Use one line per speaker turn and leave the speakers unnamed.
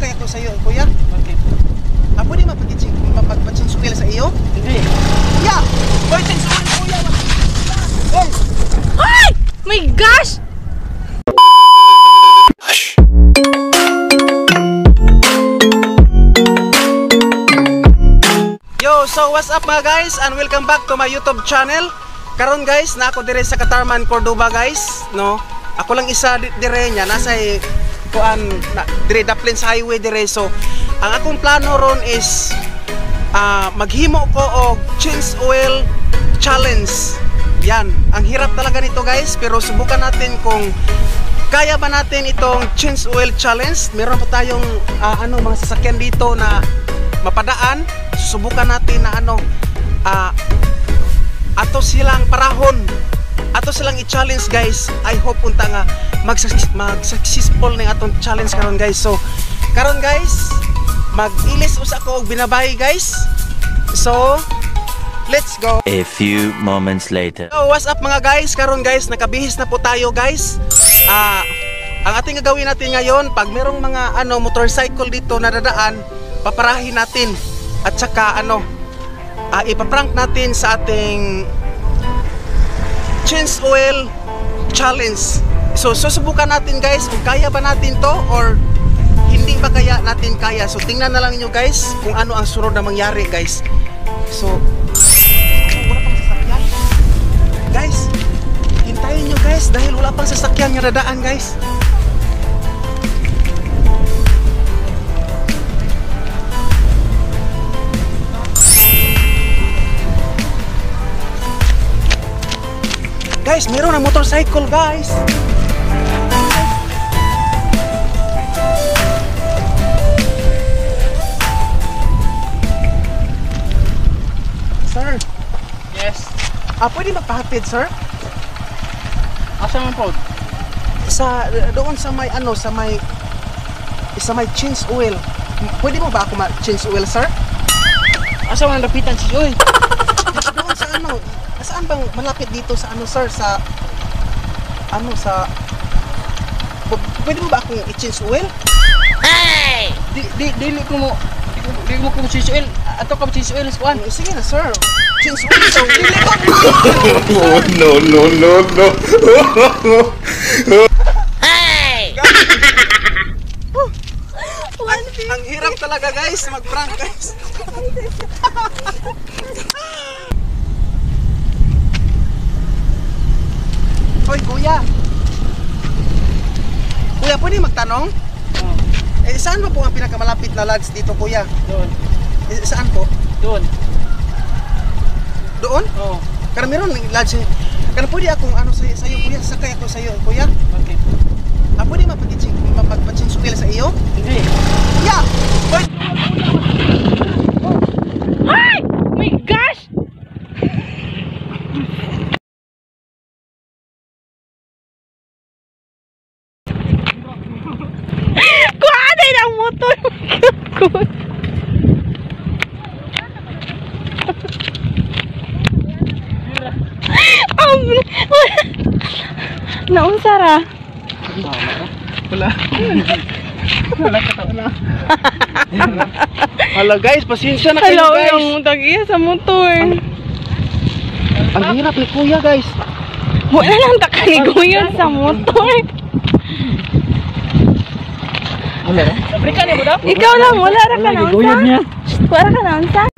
sakay ako sa iyo, kuya.
Bakit?
Pwede mapag-change oil sa iyo?
Hindi.
Yeah! Boy, change oil, kuya! Oh!
Ay! My gosh!
Yo, so what's up mga guys? And welcome back to my YouTube channel. Karon guys, na ako dire sa Catarman, Cordoba guys, no? Ako lang isa dire nya nasa kuan dire Daplins Highway dire. So, ang akong plano ron is maghimo ko og change oil challenge. Yan, ang hirap talaga nito guys, pero subukan natin kung kaya ba natin itong change oil challenge. Meron pa tayong mga sasakyan dito na mapadaan. Subukan natin na ato silang parahon, ato silang i-challenge guys. I hope unta nga mag-successful ning atong challenge karon guys. So karon guys, mag-ilis usa ko og binabahi guys. So let's go.
A few moments later.
So what's up mga guys? Karon guys, nakabihis na po tayo guys. Ang ating gagawin natin ngayon, pag merong mga motorcycle dito na dadaan, paparahin natin. At saka ipaprank natin sa ating change oil challenge. So susubukan natin guys kung kaya ba natin to or hindi ba kaya natin kaya. So tingnan na lang niyo guys kung ano ang sunod na mangyari guys. So wala pang sasakyan guys, hintayin nyo guys dahil wala pang sasakyan nga dadaan guys. Guys, meron ang motorcycle guys. Sir.
Yes.
Pwede magpahatid, sir?
Asa man po?
Doon sa may sa may change oil. Pwede mo ba ako ma-change oil, sir?
Asa man lapitan si Joy?
Doon sa saan bang malapit dito sa sir, pwede mo ba akong i-change oil?
Hey! Dili ko mo si Joel. Ato ka si Joel kuan.
Sige na sir. Change oil so dili ko.
No.
Hey!
Ang hirap talaga guys, mag-prank guys. Hoy kuya. Kuya, pwede magtanong? Saan ba po ang pinakamalapit na lodge dito kuya?
Doon.
Saan po?
Doon.
Doon?
Oo.
Karena meron lodge. Karena pwede akong sa iyo kuya, sakay ako sa iyo kuya.
Bakit?
Pwede mapag-change oil sa iyo?
Hindi.
Yeah! Hoy!
Ay! My gosh! Kuha na ang motor. Naunsara.
Wala. Hala guys, pasensya na kayo
Hello,
guys.
yung tag-iya sa motor.
Ang hirap ni kuya guys.
Wala lang takaliguyan sa motor.
Wala. Fabrikan ni mo daw?
Ikaw lang, wala ra ka na unsa. Wala ka na unsa.